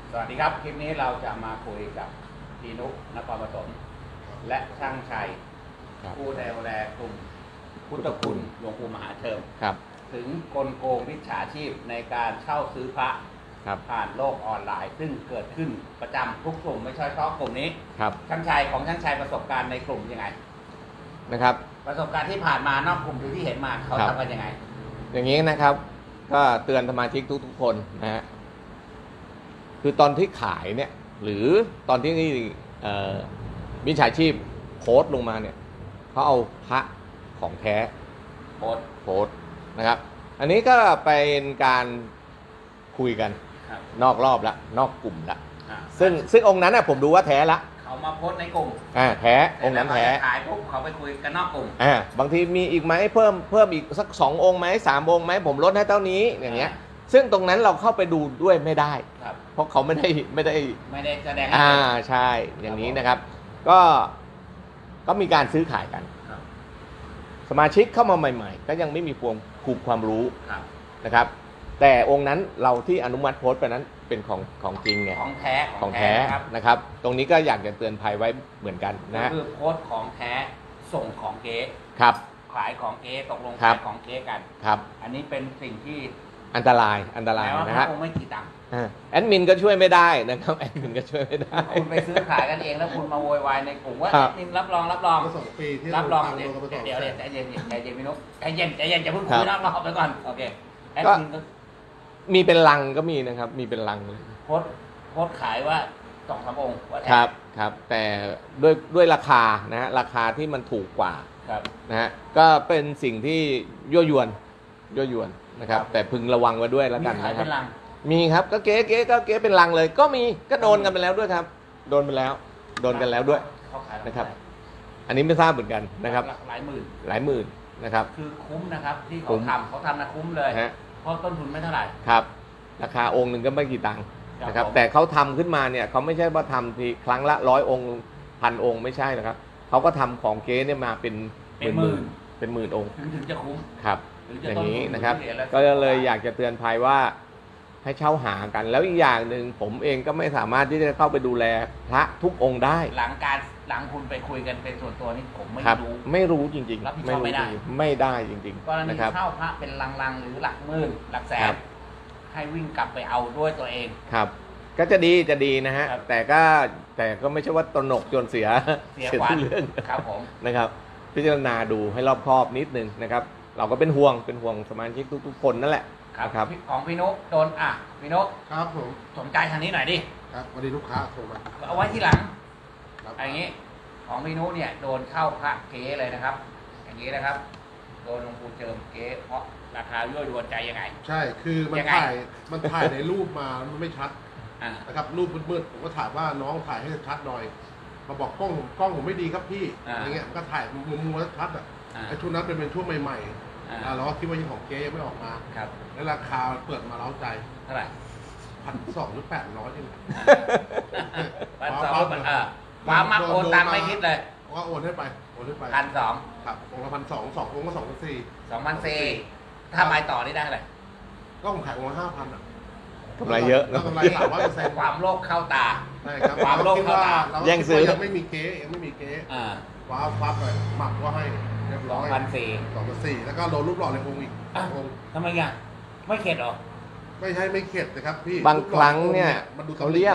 สวัสดีครับคลิปนี้เราจะมาคุยกับพี่นุนครปฐมและช่างชัยผู้ดูแลกลุ่มพุทธคุณหลวงปู่มหาเทิมถึงกลโกงมิจฉาชีพในการเช่าซื้อพระผ่านโลกออนไลน์ ซึ่งเกิดขึ้นประจำทุกกลุ่มไม่ใช่เฉพาะกลุ่มนี้ช่างชัยของช่างชัยประสบการณ์ในกลุ่มยังไงนะครับประสบการณ์ที่ผ่านมานอกกลุ่มที่เห็นมาเขาทำกันยังไงอย่างนี้นะครับก็เตือนสมาชิกทุกๆคนนะฮะคือตอนที่ขายเนี่ยหรือตอนที่มิจฉาชีพโพสต์ลงมาเนี่ยเขาเอาพระของแท้โพสต์นะครับอันนี้ก็เป็นการคุยกันนอกรอบละนอกกลุ่มละซึ่งองค์นั้นผมดูว่าแท้ละเขามาโพสต์ในกลุ่มแท้องค์นั้นแท้ขายปุ๊บเขาไปคุยกันนอกกลุ่มบางทีมีอีกไหมเพิ่มอีกสัก2 องค์ไหม3 องค์ไหมผมลดให้เท่านี้อย่างเงี้ยซึ่งตรงนั้นเราเข้าไปดูด้วยไม่ได้เพราะเขาไม่ได้แสดงใช่อย่างนี้นะครับก็มีการซื้อขายกันสมาชิกเข้ามาใหม่ๆก็ยังไม่มีความรู้นะครับแต่องค์นั้นเราที่อนุมัติโพสต์ไปนั้นเป็นของจริงไงของแท้นะครับตรงนี้ก็อยากจะเตือนภัยไว้เหมือนกันนะคือโพสต์ของแท้ส่งของเก๊ครับขายของเก๊ตกลงขายของเก๊กันครับอันนี้เป็นสิ่งที่อันตรายนะฮะไม่กี่ตังค์แอดมินก็ช่วยไม่ได้นะครับแอดมินก็ช่วยไม่ได้คุณไปซื้อขายกันเองแล้วคุณมาโวยวายในกลุ่มว่าแอดมินรับรองรับรองเดี๋ยวใจเย็นพี่นุ๊กใจเย็นจะพูดคุยรับรองไปก่อนโอเคแอดมินก็มีเป็นลังก็มีนะครับมีเป็นลังเลยโพสขายว่า2-3 องค์ครับแต่ด้วยราคานะฮะราคาที่มันถูกกว่านะฮะก็เป็นสิ่งที่ยั่วยวนนะครับแต่พึงระวังไว้ด้วยแล้วกันนะครับมีครับก็เก๊เป็นลังเลยก็มีก็โดนกันไปแล้วด้วยครับโดนกันแล้วด้วยนะครับอันนี้ไม่ทราบเหมือนกันนะครับหลายหมื่นนะครับคือคุ้มนะครับที่เขาทำนะคุ้มเลยเพราะต้นทุนไม่เท่าไหร่ครับราคาองค์หนึ่งก็ไม่กี่ตังค์นะครับแต่เขาทำขึ้นมาเนี่ยเขาไม่ใช่ว่าทำทีครั้งละ100 องค์1,000 องค์ไม่ใช่นะครับเขาก็ทำของเก๊เนี่ยมาเป็นหมื่นองค์ถึงจะคุ้มครับอย่างนี้นะครับก็เลยอยากจะเตือนภัยว่าให้เช่าหากันแล้วอีกอย่างหนึ่งผมเองก็ไม่สามารถที่จะเข้าไปดูแลพระทุกองค์ได้หลังคุณไปคุยกันเป็นส่วนตัวนี่ผมไม่รู้จริงๆไม่ได้จริงๆกรณีเช่าพระเป็นลังหรือหลักหมื่นหลักแสนให้วิ่งกลับไปเอาด้วยตัวเองครับก็จะดีนะฮะแต่ก็ไม่ใช่ว่าตระหนกจนเสียเรื่องครับผมนะครับพิจารณาดูให้รอบคอบนิดนึงนะครับเราก็เป็นห่วงสมาชิกทุกคนนั่นแหละครับของพี่นุ๊กโดนพี่นุ๊กครับผมสนใจทางนี้หน่อยดิครับวันนี้ลูกค้าโทรมาเอาไว้ที่หลังอย่างนี้ของพี่นุ๊กเนี่ยโดนเข้าพระเก๊เลยนะครับอย่างนี้นะครับโดนหลวงปู่เจิมเก๊เพราะราคายั่วยวนใจยังไงใช่คือมันถ่ายในรูปมามันไม่ชัดนะครับรูปมืดๆผมก็ถามว่าน้องถ่ายให้ชัดหน่อยมาบอกกล้องผมไม่ดีครับพี่อย่างเงี้ยก็ถ่ายมุมชัดไอ้ช่วงนั้นเป็นช่วงใหม่ๆเราก็คิดว่ายังของเก๊ยังไม่ออกมาแล้วราคาเปิดมาเล้าใจเท่าไหร่ 1,200 หรือ800นี่แหละฟ้ามาโอนตังไม่คิดเลยว่าโอนให้ไป 1,200 ครับองค์ละ1,200 2 องค์ก็ 2,400ถ้าไปต่อนี่ได้เลยก็ผมขายองค์ละ5,000 กำไรเยอะกำไร300% ความโลภเข้าตาใช่ครับความโลภเข้าตาแย่งซื้อยังไม่มีเก๊ว้าวฟับเลยหมักก็ให้เรียบร้อย2,400แล้วก็โดนรูปหล่อในองค์อีกองค์ทำไมกันไม่เข็ดหรอไม่ใช่ไม่เข็ดนะครับพี่บางครั้งเนี่ยเขาเลี่ยม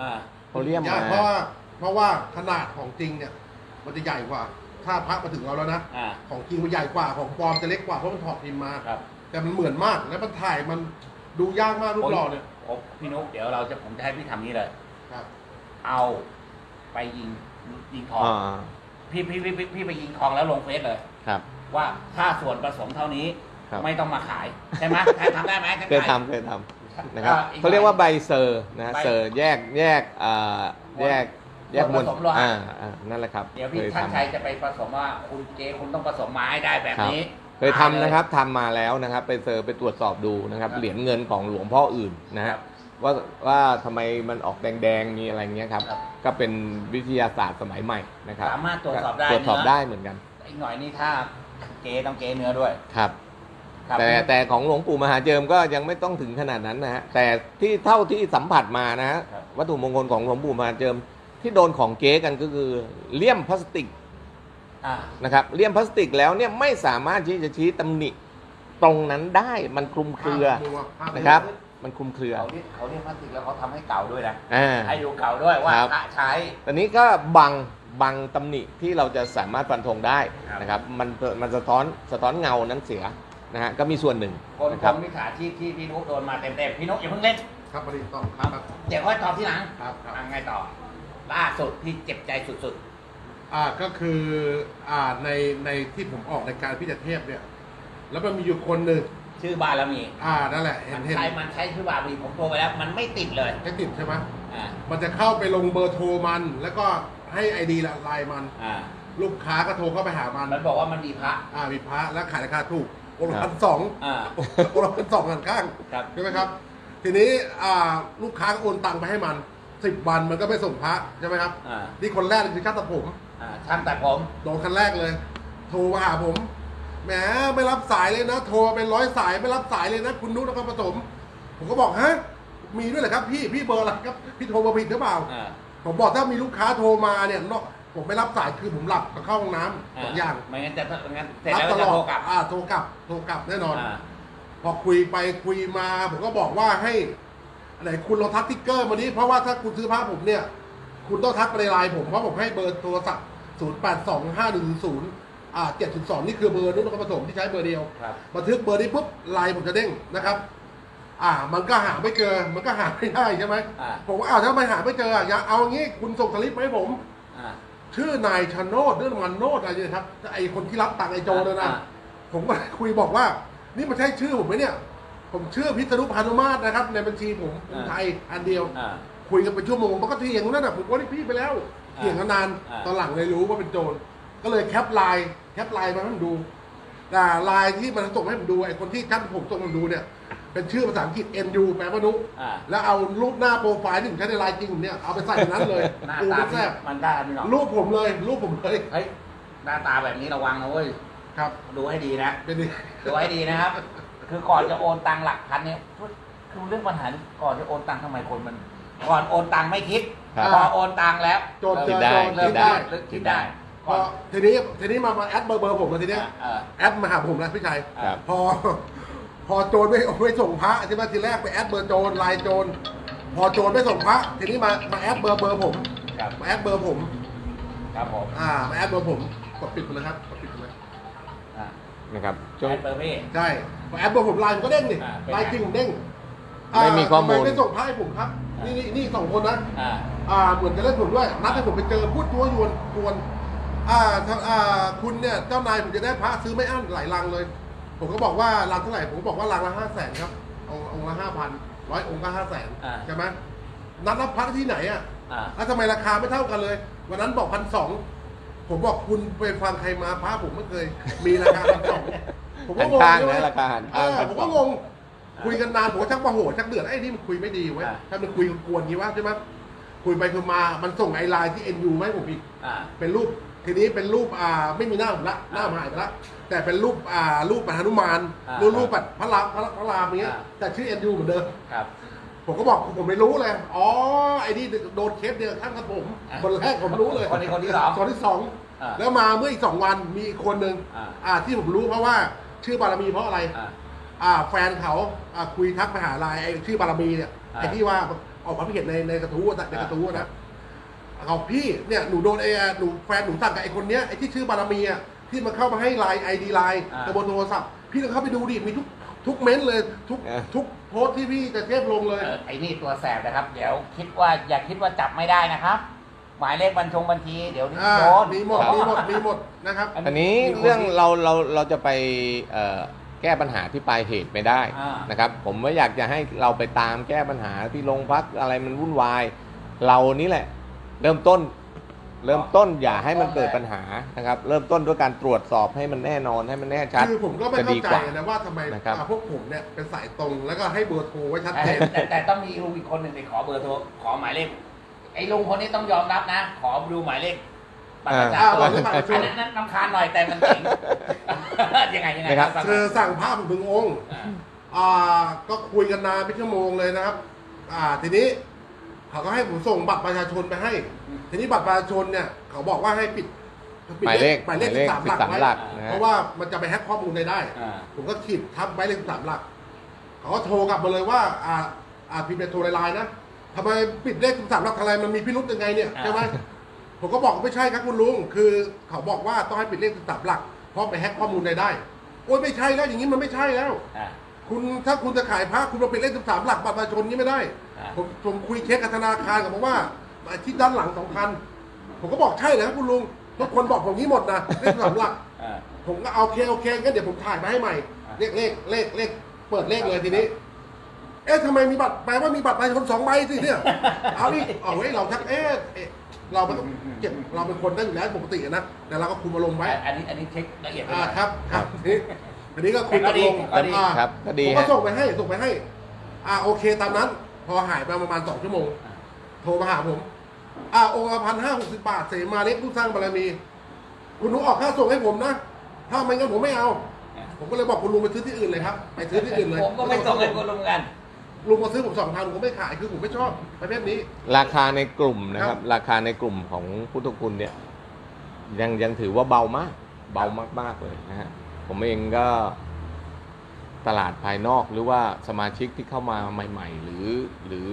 เพราะว่าขนาดของจริงเนี่ยมันจะใหญ่กว่าถ้าพระมาถึงเราแล้วนะของจริงมันใหญ่กว่าของปลอมจะเล็กกว่าเพราะมันถอดพิมพ์มาแต่มันเหมือนมากแล้วมันถ่ายมันดูยากมากรูปหล่อเนี่ยพี่นุ๊กเดี๋ยวผมจะให้พี่ทำนี้เลยเอาไปยิงทองพี่ไปยิงทองแล้วลงเฟซเลยว่าถ้าส่วนผสมเท่านี้ไม่ต้องมาขายใช่ไหมทำได้ไหมเคยทำนะครับเขาเรียกว่าใบเซอร์นะเซอร์แยกมวลนั่นแหละครับเดี๋ยวพี่ท่านชัยจะไปผสมว่าคุณต้องผสมมาให้ได้แบบนี้เคยทำนะครับทำมาแล้วนะครับไปเซอร์ไปตรวจสอบดูนะครับเหรียญเงินของหลวงพ่ออื่นนะฮะว่าทำไมมันออกแดงมีอะไรเงี้ยครับก็เป็นวิทยาศาสตร์สมัยใหม่นะครับสามารถตรวจสอบได้เหมือนกันอีกหน่อยนี่ถ้าต้องเนื้อด้วยครับแต่ของหลวงปู่มหาเจิมก็ยังไม่ต้องถึงขนาดนั้นนะฮะแต่ที่เท่าที่สัมผัสมานะฮะวัตถุมงคลของหลวงปู่มหาเจิมที่โดนของเก๊กันก็คือเลี่ยมพลาสติกนะครับเลี่ยมพลาสติกแล้วเนี่ยไม่สามารถที่จะชี้ตำหนิตรงนั้นได้มันคลุมเครือนะครับมันคลุมเครือเขาเรียกพลาสติกแล้วเขาทำให้เก่าด้วยนะให้ดูเก่าด้วยว่าพระใช้ตอนนี้ก็บังตำหนิที่เราจะสามารถฟันธงได้นะครับมันสะท้อนเงานั้นเสียนะฮะก็มีส่วนหนึ่งคนมิจฉาชีพที่พี่นุโดนมาเต็มๆพี่นุอย่าเพิ่งเล่นครับประเด็นต่อครับเดี๋ยวค่อยตอบทีหลังครับไงต่อล่าสุดที่เจ็บใจสุดๆก็คือในที่ผมออกในการพิจารณาเทพเนี่ยแล้วมันมีอยู่คนหนึ่งชื่อบารมีนั่นแหละมันใช้ชื่อบารมีผมโทรไปแล้วมันไม่ติดเลยไม่ติดใช่ไหมมันจะเข้าไปลงเบอร์โทรมันแล้วก็ให้ไอดีไลน์มันลูกค้าก็โทรเข้าไปหามันบอกว่ามันมีพระมีพระแล้วขายราคาถูกองค์ละ1,200องค์ละ1,200กันข้างใช่ไหมครับทีนี้ลูกค้าก็โอนตังไปให้มัน10 วันมันก็ไม่ส่งพระใช่ไหมครับนี่คนแรกคือช่างตัดผมช่างตัดผมโดนคันแรกเลยโทรมาหาผมแหมไม่รับสายเลยนะโทรเป็น100 สายไม่รับสายเลยนะคุณนุชนครปฐมผมก็บอกฮะมีด้วยเหรอครับพี่เบอร์อะไรครับพี่โทรมาผิดหรือเปล่าผมบอกถ้ามีลูกค้าโทรมาเนี่ยผมไม่รับสายคือผมหลับกับเข้าห้องน้ำ2 อย่างไม่งั้นจะรับตลอดโทรกลับแน่นอนพอคุยไปคุยมาผมก็บอกว่าให้ไหนคุณลองทักติ๊กเกอร์มาดิเพราะว่าถ้าคุณซื้อผ้าผมเนี่ยคุณต้องทักไปในไลน์ผมเพราะผมให้เบอร์โทรศัพท์0825100702นี่คือเบอร์นุชนครปฐมที่ใช้เบอร์เดียวบันทึกเบอร์นี้ปุ๊บไลน์ผมจะเด้งนะครับมันก็หาไม่เจอมันก็หาไม่ได้ใช่ไหมผมว่าถ้าไม่หาไม่เจออย่าเอางี้คุณส่งสลิปมาให้ผมชื่อนายชโนดเรื่องมันโนดอะไรเนี่ยครับไอคนที่รับตังค์ไอโจเลยนะผมก็คุยบอกว่านี่มันใช่ชื่อผมไหมเนี่ยผมชื่อพิษณุพานุมาตรนะครับในบัญชีผมไทยอันเดียวคุยกันเป็นชั่วโมงมันก็เถียงนั่นน่ะผมว่านี่พี่ไปแล้วเถียงกันนานตอนหลังเลยรู้ว่าเป็นโจรก็เลยแคปไลน์มาให้ผมดูไลน์ที่มันส่งให้ผมดูไอ้คนที่ช่างผมส่งมาดูเนี่ยเป็นชื่อภาษาอังกฤษ NU แปลว่านุแล้วเอารูปหน้าโปรไฟล์ที่ผมใช้ในไลน์จริงผมเนี่ยเอาไปใส่ในนั้นเลยหน้าตาแซ่บมันได้ไหมเนาะรูปผมเลยเฮ้ยหน้าตาแบบนี้ระวังนะเว้ยครับดูให้ดีนะเป็นดีดูให้ดีนะครับคือก่อนจะโอนตังหลักพันเนี่ยคือเรื่องปัญหาก่อนจะโอนตังทำไมคนมันก่อนโอนตังไม่คิดพอโอนตังแล้วโจรคิดได้พอทีนี้มาแอดเบอร์ผมมาทีเนี้ยแอดมาหาผมนะพี่ชัยพอโจรไม่ส่งพระใช่ไหมทีแรกไปแอดเบอร์โจรไลน์โจรพอโจรไม่ส่งพระทีนี้มาแอดเบอร์ผมมาแอดเบอร์ผมครับผมมาแอดเบอร์ผมกดปิดเลยครับกดปิดเลยนะครับแอดเบอร์พี่ใช่พอแอดเบอร์ผมไลน์ผมก็เด้งดิไลน์จริงผมเด้งไม่มีข้อมูลไม่ส่งพระให้ผมครับนี่2 คนนะเหมือนจะเล่นผมด้วยนัดให้ผมไปเจอพูดยั่วยวนคุณเนี่ยเจ้านายผมจะได้พระซื้อไม่อั้นหลายลังเลยผมก็บอกว่าลังเท่าไหร่ผมก็บอกว่าลังละ500,000ครับองค์ละ5,000 100 องค์ก็500,000ใช่ไหมนัดรับพระที่ไหนแล้วทำไมราคาไม่เท่ากันเลยวันนั้นบอก1,200ผมบอกคุณไปฟังใครมาพระผมไม่เคยมีราคา1,200ผมก็งงนะราคาผมก็งงคุยกันนานผมชักมาโหดชักเดือดไอ้นี่มันคุยไม่ดีเว้ยถ้ามันคุยกวนงี้ว่าใช่ไหมคุยไปคุยมามันส่งไอไลน์ที่ NU มาให้ผมอีกเป็นรูปทีนี้เป็นรูปไม่มีหน้าผมละหน้าหายไปละแต่เป็นรูปปัตหนุมานรูปปัตพระรามเงี้ยแต่ชื่อ NU เหมือนเดิมผมก็บอกผมไม่รู้เลยไอ้นี่โดนเคสเดียวข้างกับผมคนแรกผมรู้เลยคนที่สองแล้วมาเมื่ออีก2 วันมีอีกคนหนึ่งที่ผมรู้เพราะว่าชื่อบารมีเพราะอะไรแฟนเขาคุยทักไปหาไลน์ไอ้ชื่อบารมีเนี่ยไอ้ที่ว่าออกความคิดเห็นในกระทู้นะเขาพี่เนี่ยหนูโดนหนูแฟนหนูสั่งกับไอ้คนเนี้ยไอ้ที่ชื่อบารมีที่มันเข้ามาให้ไลน์IDไลน์บนโทรศัพท์พี่ต้องเข้าไปดูดิมีทุกเม้นเลยทุกโพสที่พี่จะเทปลงเลยไอ้นี่ตัวแสบนะครับเดี๋ยวอย่าคิดว่าจับไม่ได้นะครับหมายเลขบัญชีเดี๋ยวนี้โดนมีหมดนะครับอันนี้เรื่องเราจะไปแก้ปัญหาที่ปลายเหตุไม่ได้นะครับผมไม่อยากจะให้เราไปตามแก้ปัญหาที่โรงพักอะไรมันวุ่นวายเรานี่แหละเริ่มต้นอย่าให้มันเกิดปัญหานะครับเริ่มต้นด้วยการตรวจสอบให้มันแน่นอนให้มันแน่ชัดคือผมก็ไม่เข้าใจนะว่าทำไมพวกผมเนี่ยเป็นสายตรงแล้วก็ให้เบอร์โทรไว้ชัดเจนแต่ต้องมีลุงอีกคนหนึ่งไปขอเบอร์โทรขอหมายเลขไอ้ลุงคนนี้ต้องยอมรับนะขอดูหมายเลขบัตรประชาชนอันนั้นน้ำคาญหน่อยแต่มันจริงยังไงนะครับคือสั่งผ้าผมถึงองค์ก็คุยกันนานเป็นชั่วโมงเลยนะครับทีนี้เขาก็ให้ผมส่งบัตรประชาชนไปให้ ทีนี้บัตรประชาชนเนี่ยเขาบอกว่าให้ปิดหมายเลข 13 หลักไว้นะฮะเพราะว่ามันจะไปแฮ็กข้อมูลได้ผมก็ขีดทับหมายเลข13 หลักเขาก็โทรกลับมาเลยว่าพิมพ์เป็นโทรไลน์นะทำไมปิดเลข13 หลักอะไรมันมีพิรุธยังไงเนี่ยใช่ไหมผมก็บอกไม่ใช่ครับคุณลุงคือเขาบอกว่าต้องให้ปิดเลข13 หลักเพราะไปแฮ็กข้อมูลได้โอ้ยไม่ใช่แล้วอย่างนี้มันไม่ใช่แล้วถ้าคุณจะขายพระคุณมาปิดเลข13 หลักบัตรประชาชนนี้ไม่ได้ผมคุยเช็คกับธนาคารกับบอกว่าที่ด้านหลัง2,000ผมก็บอกใช่เลยครับคุณลุงทุกคนบอกผมนี้หมดนะเลข13 หลักผมก็โอเคงั้นเดี๋ยวผมถ่ายมาให้ใหม่เลขเปิดเลขเลยทีนี้ทำไมมีบัตรแปลว่ามีบัตรประชาชน2 ใบสิเนี่ยเอาดิเอาไว้เราทักเราเป็นเก็บเราเป็นคนได้อยู่แล้วปกตินะแต่เราก็คุมอารมณ์ไว้อันนี้เช็คละเอียดครับอันนี้ก็คุยตกลงครับก็ดีผมก็ส่งไปให้โอเคตามนั้นพอหายไปประมาณ2 ชั่วโมงโทรมาหาผมองค์ละ1,560 บาทเสมาเล็กผู้สร้างบารมีคุณลุงออกค่าส่งให้ผมนะถ้าไม่งั้นผมไม่เอาผมก็เลยบอกคุณลุงไปซื้อที่อื่นเลยครับไปซื้อที่อื่นเลยผมก็ไม่ส่งให้คุณลุงกันลุงมาซื้อผม2,000ผมก็ไม่ขายคือผมไม่ชอบประเภทนี้ราคาในกลุ่มนะครับราคาในกลุ่มของพุทธคุณเนี่ยยังถือว่าเบามากเลยนะฮะผมเองก็ตลาดภายนอกหรือว่าสมาชิกที่เข้ามาใหม่ๆหรือ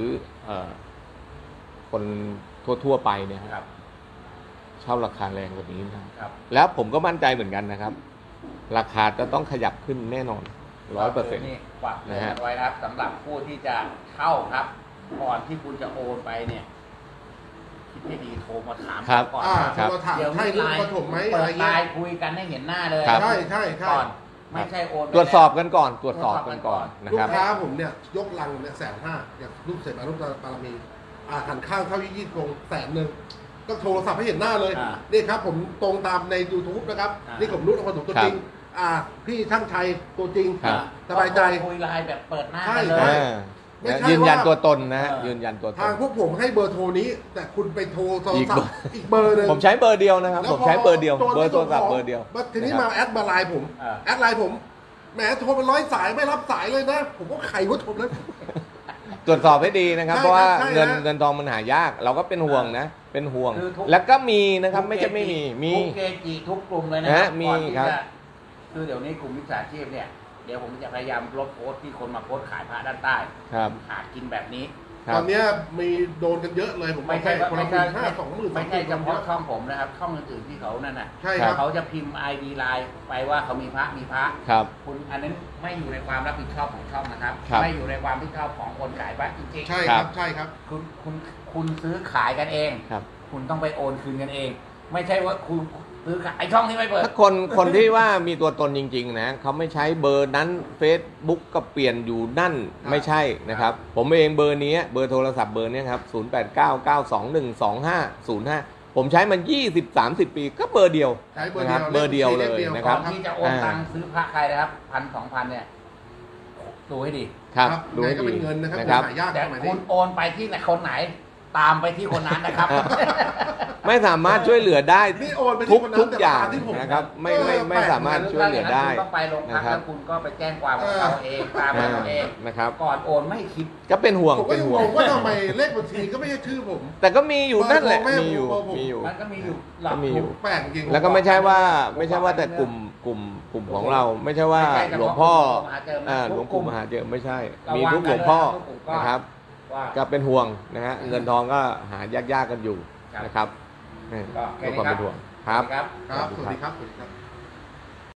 คนทั่วไปเนี่ยครับเช่าราคาแรงกว่านี้นะครับแล้วผมก็มั่นใจเหมือนกันนะครับราคาจะต้องขยับขึ้นแน่นอน 100% นี่ฝากเตือนไว้นะครับสำหรับผู้ที่จะเช่าครับก่อนที่คุณจะโอนไปเนี่ยคิดให้ดีโทรมาถามก่อนเดี๋ยวให้ลูกประถมไหมเปิดไลน์คุยกันให้เห็นหน้าเลยใช่ก่อนไม่ใช่โอนตรวจสอบกันก่อนนะลูครับกค้าผมเนี่ยยกลังเนี่ย150,000อย่างรูปเสร็จมารูปปารมีหันข้างเข้ายี่กง100,000ก็โทรศัพท์ให้เห็นหน้าเลยนี่ครับผมตรงตามใน YouTube นะครับนี่ผมรู้คนตัวจริงพี่ช่างชัยตัวจริงสบายใจคุยไลน์แบบเปิดหน้าเลยยืนยันตัวตนนะยืนยันตัวตนทางพวกผมให้เบอร์โทรนี้แต่คุณไปโทรโทรศัพท์อีกเบอร์นึงผมใช้เบอร์เดียวนะครับผมใช้เบอร์เดียวเบอร์โทรศัพท์เบอร์เดียวทีนี้มาแอดไลน์ผมแหมโทรเป็น100 สายไม่รับสายเลยนะผมก็ไขว่าโทรแล้วตรวจสอบให้ดีนะครับเพราะว่าเงินทองมันหายากเราก็เป็นห่วงนะเป็นห่วงแล้วก็มีนะครับไม่ใช่ไม่มีทุกเกจิทุกกลุ่มเลยนะมีครับคือเดี๋ยวนี้กลุ่มมิจฉาชีพเนี่ยเดี๋ยวผมจะพยายามลบโพสต์ที่คนมาโพสต์ขายพระด้านใต้หากินแบบนี้ตอนนี้มีโดนกันเยอะเลยผมไม่ใช่คนละ15,000-20,000 ไม่ใช่เฉพาะช่องผมนะครับช่องอื่นๆที่เขานั่นน่ะเขาจะพิมพ์ ID ไลน์ไปว่าเขามีพระคุณอันนั้นไม่อยู่ในความรับผิดชอบของช่องนะครับไม่อยู่ในความรับผิดชอบของคนขายพระจริงๆใช่ครับคุณซื้อขายกันเองคุณต้องไปโอนคืนกันเองไม่ใช่ว่าคุณซื้อขายช่องนี้ไม่เปิดถ้าคนที่ว่ามีตัวตนจริงๆนะเขาไม่ใช้เบอร์นั้น Facebook ก็เปลี่ยนอยู่นั่นไม่ใช่นะครับผมเองเบอร์นี้เบอร์โทรศัพท์เบอร์นี้ครับ0899212505ผมใช้มัน20-30 ปีก็เบอร์เดียวนะครับเบอร์เดียวเลยนะครับที่จะโอนตังค์ซื้อพระใครนะครับ1,000-2,000เนี่ยดูให้ดีครับดูให้ดีเป็นเงินนะครับแต่คุณโอนไปที่คนไหนตามไปที่คนนั้นนะครับไม่สามารถช่วยเหลือได้ทุกอย่างนะครับไม่สามารถช่วยเหลือได้ต้องไปโรงพักแล้วคุณก็ไปแจ้งความของเราเองตามเราเองนะครับก่อนโอนไม่คิดก็เป็นห่วงว่าทำไมเลขบัญชีก็ไม่ใช่ชื่อผมแต่ก็มีอยู่นั่นแหละมีอยู่มันก็มีอยู่แปลกจริงแล้วก็ไม่ใช่ว่าแต่กลุ่มของเราไม่ใช่ว่าหลวงพ่อหลวงปู่มหาเจริญไม่ใช่มีทุกหลวงพ่อนะครับก็เป็นห่วงนะฮะเงินทองก็หายากๆกันอยู่นะครับก็ความเป็นห่วงครับสวัสดีครับ